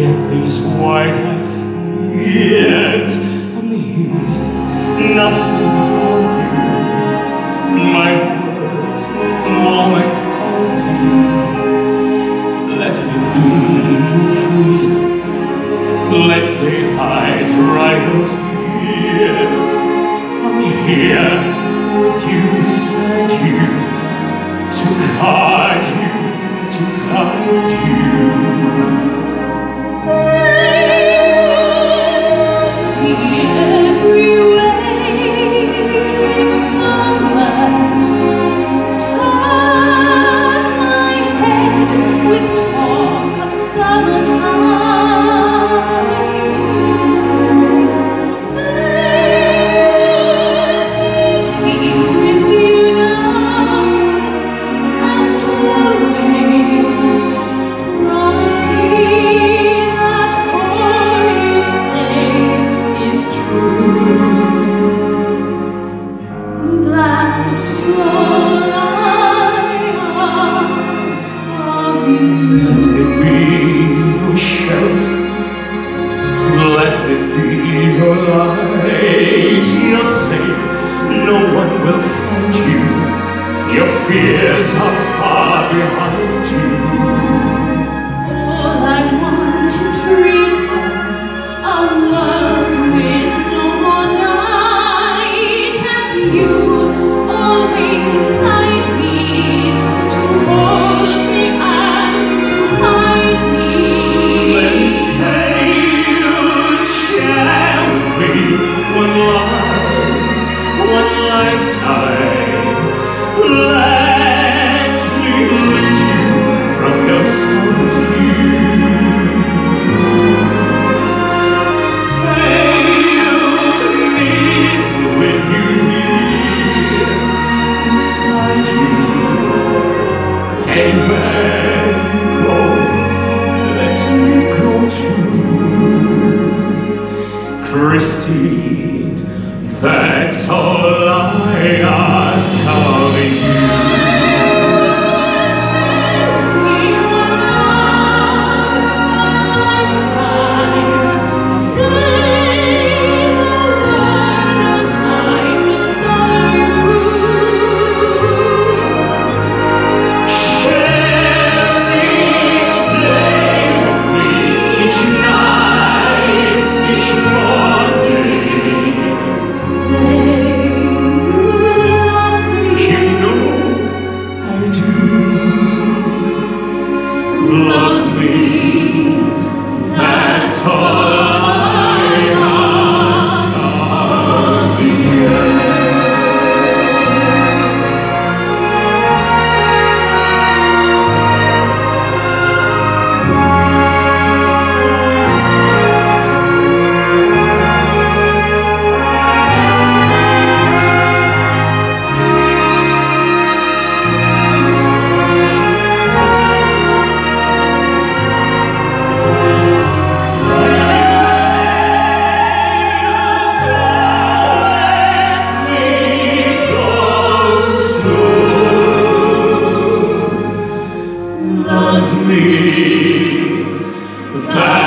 Forget these wide-eyed fears. I'm here, nothing can harm you. My words warm and calm you. Let me be your freedom. Let daylight dry your tears. I'm here with you, beside you, to guide you, to guide you. Let me be your shelter. Let me be your light. You're safe, no one will find you. Your fears are far behind you. All I want is freedom, a world with no more night, and you always beside me, to hold me and to hide me. Then say you'll share with me one lifetime. Let me lead you from your solitude. Say you need me with you near, beside you. Anywhere you go, let me go too. Christine, that's all I ask of you. Love me, that's all I ask of you. Love me,